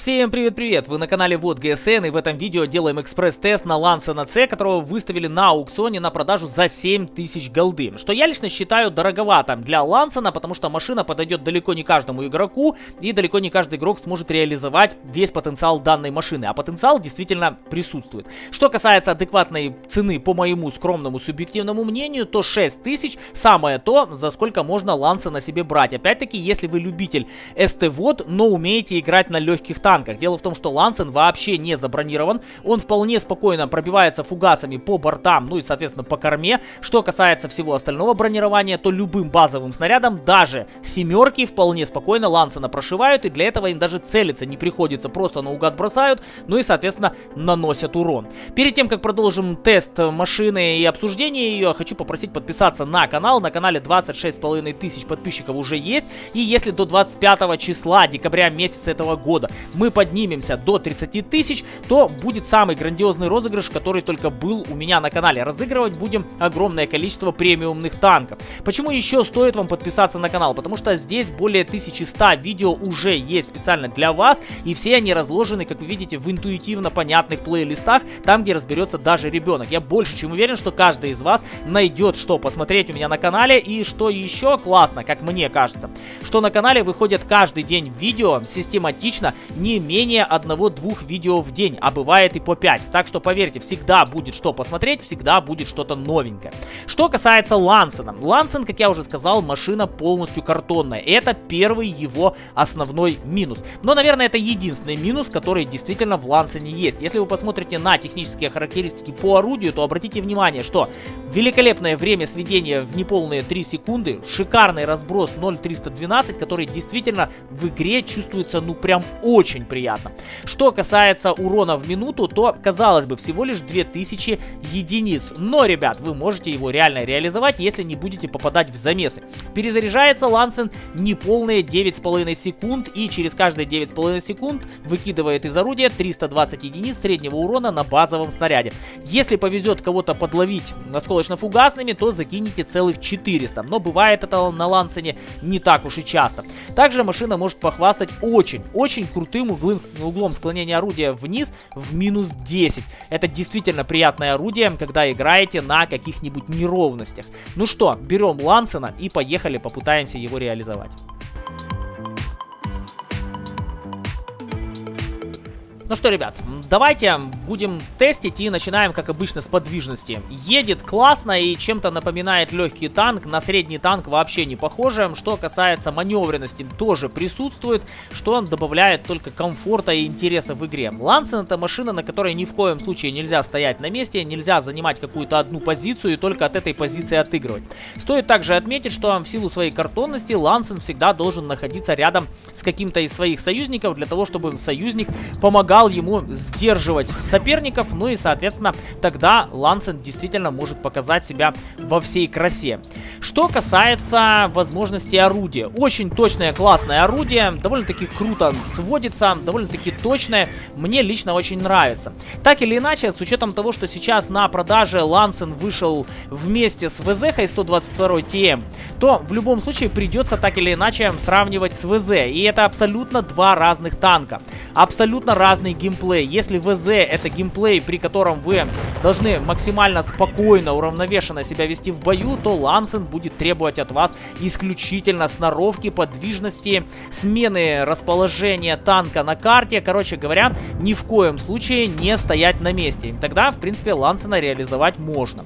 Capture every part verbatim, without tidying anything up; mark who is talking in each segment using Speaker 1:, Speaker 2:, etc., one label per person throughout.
Speaker 1: Всем привет-привет! Вы на канале Вот ГСН, и в этом видео делаем экспресс-тест на Lancen C, которого выставили на аукционе на продажу за семь тысяч голды. Что я лично считаю дороговато для Lancen, потому что машина подойдет далеко не каждому игроку, и далеко не каждый игрок сможет реализовать весь потенциал данной машины. А потенциал действительно присутствует. Что касается адекватной цены, по моему скромному субъективному мнению, то шесть тысяч самое то, за сколько можно Lancen на себе брать. Опять-таки, если вы любитель эс тэ-вод, но умеете играть на легких танках. Дело в том, что Lancen вообще не забронирован, он вполне спокойно пробивается фугасами по бортам, ну и соответственно по корме. Что касается всего остального бронирования, то любым базовым снарядом, даже семерки, вполне спокойно Lancen прошивают, и для этого им даже целиться не приходится, просто наугад бросают, ну и соответственно наносят урон. Перед тем, как продолжим тест машины и обсуждение ее, хочу попросить подписаться на канал. На канале двадцать шесть с половиной тысяч подписчиков уже есть, и если до двадцать пятого числа декабря месяца этого года мы поднимемся до тридцати тысяч, то будет самый грандиозный розыгрыш, который только был у меня на канале. Разыгрывать будем огромное количество премиумных танков. Почему еще стоит вам подписаться на канал? Потому что здесь более тысячи ста видео уже есть специально для вас, и все они разложены, как вы видите, в интуитивно понятных плейлистах, там, где разберется даже ребенок. Я больше чем уверен, что каждый из вас найдет, что посмотреть у меня на канале, и что еще классно, как мне кажется, что на канале выходят каждый день видео систематично, не менее одного-двух видео в день, а бывает и по пять. Так что поверьте, всегда будет что посмотреть, всегда будет что-то новенькое. Что касается Lancen. Lancen, как я уже сказал, машина полностью картонная. Это первый его основной минус. Но, наверное, это единственный минус, который действительно в Lancen есть. Если вы посмотрите на технические характеристики по орудию, то обратите внимание, что великолепное время сведения в неполные три секунды, шикарный разброс ноль триста двенадцать, который действительно в игре чувствуется ну прям очень приятно. Что касается урона в минуту, то, казалось бы, всего лишь две тысячи единиц. Но, ребят, вы можете его реально реализовать, если не будете попадать в замесы. Перезаряжается Lancen неполные девять с половиной секунд, и через каждые девять с половиной секунд выкидывает из орудия триста двадцать единиц среднего урона на базовом снаряде. Если повезет кого-то подловить осколочно-фугасными, то закинете целых четыреста. Но бывает это на Lancen не так уж и часто. Также машина может похвастать очень-очень крутым углом, углом склонения орудия вниз в минус десять. Это действительно приятное орудие, когда играете на каких-нибудь неровностях. Ну что, берем Lancen и поехали, попытаемся его реализовать. Ну что, ребят, давайте будем тестить и начинаем, как обычно, с подвижности. Едет классно и чем-то напоминает легкий танк, на средний танк вообще не похоже. Что касается маневренности, тоже присутствует, что добавляет только комфорта и интереса в игре. Lancen — это машина, на которой ни в коем случае нельзя стоять на месте, нельзя занимать какую-то одну позицию и только от этой позиции отыгрывать. Стоит также отметить, что в силу своей картонности Lancen всегда должен находиться рядом с каким-то из своих союзников, для того, чтобы союзник помогал ему сдерживать соперников, ну и соответственно тогда Lancen действительно может показать себя во всей красе. Что касается возможностей орудия, очень точное, классное орудие, довольно-таки круто сводится, довольно-таки точное, мне лично очень нравится. Так или иначе, с учетом того, что сейчас на продаже Lancen вышел вместе с вэ зэ сто двадцать два ти эм, то в любом случае придется так или иначе сравнивать с вэ зэ, и это абсолютно два разных танка, абсолютно разные геймплей. Если вэ зэ это геймплей, при котором вы должны максимально спокойно, уравновешенно себя вести в бою, то Lancen будет требовать от вас исключительно сноровки, подвижности, смены расположения танка на карте. Короче говоря, ни в коем случае не стоять на месте. Тогда, в принципе, Lancen реализовать можно.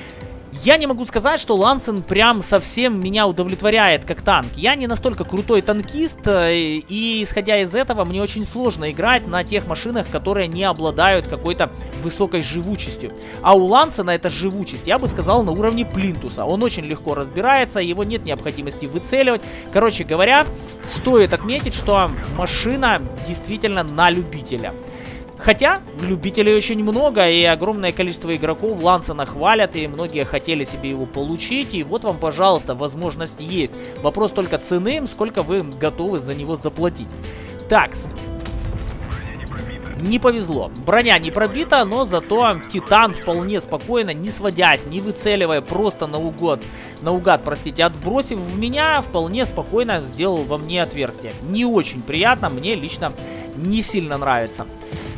Speaker 1: Я не могу сказать, что Lancen прям совсем меня удовлетворяет как танк. Я не настолько крутой танкист, и исходя из этого, мне очень сложно играть на тех машинах, которые не обладают какой-то высокой живучестью. А у Lancen эта живучесть, я бы сказал, на уровне плинтуса. Он очень легко разбирается, его нет необходимости выцеливать. Короче говоря, стоит отметить, что машина действительно на любителя. Хотя любителей очень много, и огромное количество игроков Lancen хвалят, и многие хотели себе его получить. И вот вам, пожалуйста, возможность есть. Вопрос только цены, сколько вы готовы за него заплатить. Такс. Не повезло. Броня не пробита, но зато Титан вполне спокойно, не сводясь, не выцеливая, просто наугад, наугад, простите, отбросив в меня, вполне спокойно сделал во мне отверстие. Не очень приятно, мне лично не сильно нравится.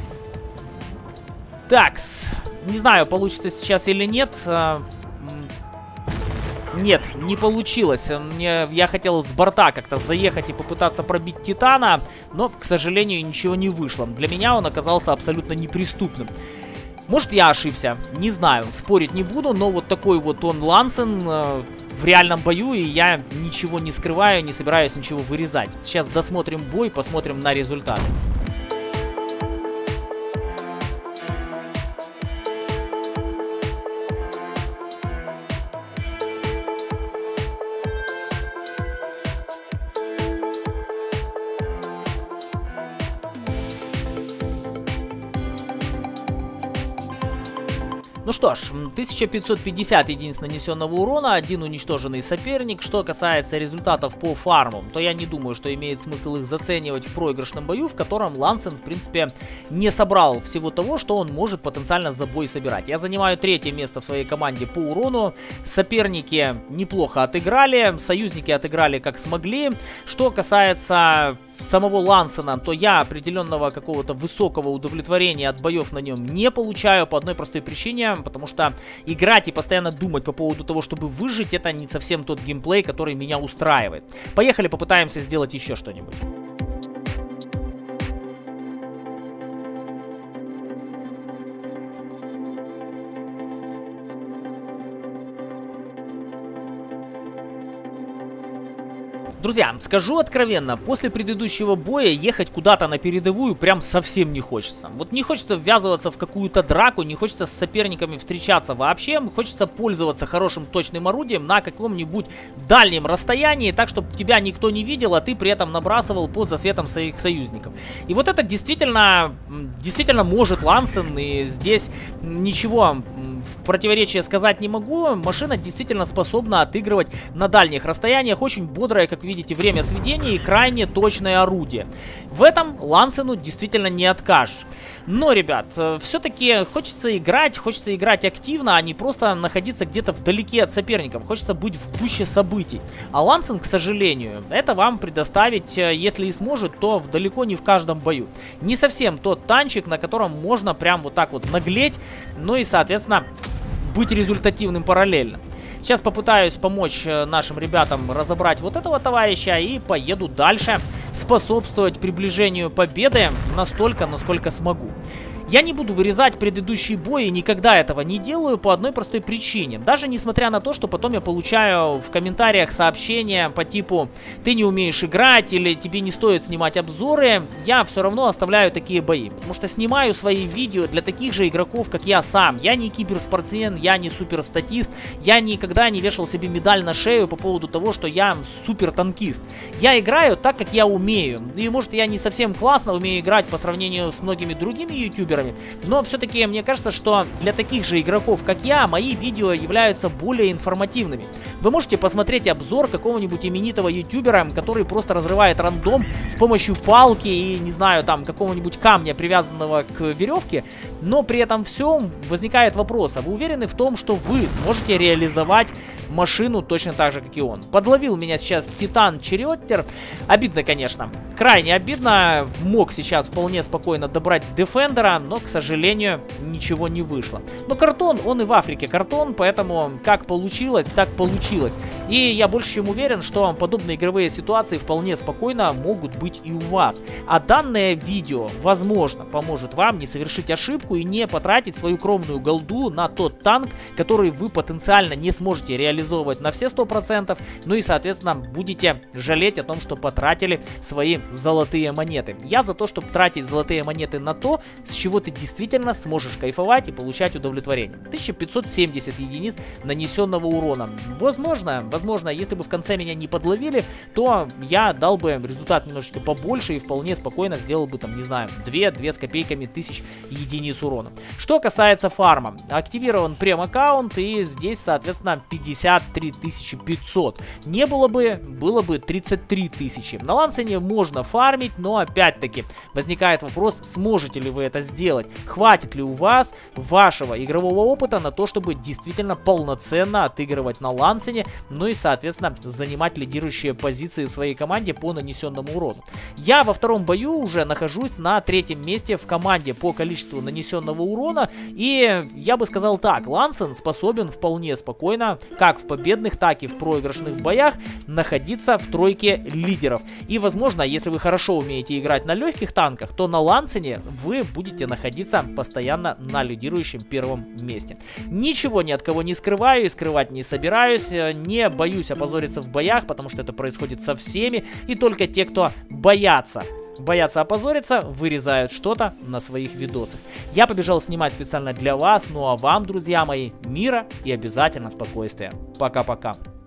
Speaker 1: Такс, не знаю, получится сейчас или нет. Нет, не получилось. Мне, я хотел с борта как-то заехать и попытаться пробить Титана, но, к сожалению, ничего не вышло. Для меня он оказался абсолютно неприступным. Может, я ошибся, не знаю, спорить не буду, но вот такой вот он Лансен э, в реальном бою, и я ничего не скрываю, не собираюсь ничего вырезать. Сейчас досмотрим бой, посмотрим на результат. Ну что ж, тысяча пятьсот пятьдесят единиц нанесенного урона, один уничтоженный соперник. Что касается результатов по фарму, то я не думаю, что имеет смысл их заценивать в проигрышном бою, в котором Лансен, в принципе, не собрал всего того, что он может потенциально за бой собирать. Я занимаю третье место в своей команде по урону. Соперники неплохо отыграли, союзники отыграли как смогли. Что касается самого Лансена, то я определенного какого-то высокого удовлетворения от боев на нем не получаю по одной простой причине, потому что играть и постоянно думать по поводу того, чтобы выжить, это не совсем тот геймплей, который меня устраивает. Поехали, попытаемся сделать еще что-нибудь. Друзья, скажу откровенно, после предыдущего боя ехать куда-то на передовую прям совсем не хочется. Вот не хочется ввязываться в какую-то драку, не хочется с соперниками встречаться вообще. Хочется пользоваться хорошим точным орудием на каком-нибудь дальнем расстоянии, так, чтобы тебя никто не видел, а ты при этом набрасывал по засветам своих союзников. И вот это действительно, действительно может Лансен, и здесь ничего в противоречие сказать не могу. Машина действительно способна отыгрывать на дальних расстояниях, очень бодрая, как видите, время сведения и крайне точное орудие. В этом Лансену действительно не откажешь. Но, ребят, все-таки хочется играть, хочется играть активно, а не просто находиться где-то вдалеке от соперников. Хочется быть в гуще событий. А Лансен, к сожалению, это вам предоставить, если и сможет, то далеко не в каждом бою. Не совсем тот танчик, на котором можно прям вот так вот наглеть, ну и, соответственно, быть результативным параллельно. Сейчас попытаюсь помочь нашим ребятам разобрать вот этого товарища и поеду дальше способствовать приближению победы настолько, насколько смогу. Я не буду вырезать предыдущие бои, никогда этого не делаю по одной простой причине. Даже несмотря на то, что потом я получаю в комментариях сообщения по типу «ты не умеешь играть» или «тебе не стоит снимать обзоры», я все равно оставляю такие бои. Потому что снимаю свои видео для таких же игроков, как я сам. Я не киберспортсмен, я не суперстатист, я никогда не вешал себе медаль на шею по поводу того, что я супертанкист. Я играю так, как я умею. И может я не совсем классно умею играть по сравнению с многими другими ютуберами, но все-таки мне кажется, что для таких же игроков, как я, мои видео являются более информативными. Вы можете посмотреть обзор какого-нибудь именитого ютубера, который просто разрывает рандом с помощью палки и, не знаю, там, какого-нибудь камня, привязанного к веревке, но при этом всем возникает вопрос, а вы уверены в том, что вы сможете реализовать машину точно так же, как и он? Подловил меня сейчас Титан Череттер. Обидно, конечно. Крайне обидно. Мог сейчас вполне спокойно добрать Дефендера, но, к сожалению, ничего не вышло. Но картон, он и в Африке картон, поэтому как получилось, так получилось. И я больше чем уверен, что подобные игровые ситуации вполне спокойно могут быть и у вас. А данное видео, возможно, поможет вам не совершить ошибку и не потратить свою кровную голду на тот танк, который вы потенциально не сможете реализовывать на все сто процентов, ну и, соответственно, будете жалеть о том, что потратили свои золотые монеты. Я за то, чтобы тратить золотые монеты на то, с чего чего ты действительно сможешь кайфовать и получать удовлетворение. тысяча пятьсот семьдесят единиц нанесенного урона. Возможно, возможно, если бы в конце меня не подловили, то я дал бы результат немножечко побольше и вполне спокойно сделал бы там, не знаю, две-две с копейками тысяч единиц урона. Что касается фарма, активирован прем-аккаунт, и здесь, соответственно, пятьдесят три тысячи пятьсот. Не было бы, было бы тридцать три тысячи. На Лансене можно фармить, но опять-таки возникает вопрос, сможете ли вы это сделать, хватит ли у вас вашего игрового опыта на то, чтобы действительно полноценно отыгрывать на Лансене, ну и, соответственно, занимать лидирующие позиции в своей команде по нанесенному урону. Я во втором бою уже нахожусь на третьем месте в команде по количеству нанесенного урона, и я бы сказал так, Лансен способен вполне спокойно, как в победных, так и в проигрышных боях, находиться в тройке лидеров. И, возможно, если вы хорошо умеете играть на легких танках, то на Лансене вы будете находиться постоянно на лидирующем первом месте. Ничего ни от кого не скрываю и скрывать не собираюсь, не боюсь опозориться в боях, потому что это происходит со всеми, и только те, кто боятся Боятся опозориться, вырезают что-то на своих видосах. Я побежал снимать специально для вас, ну а вам, друзья мои, мира и обязательно спокойствия. Пока-пока.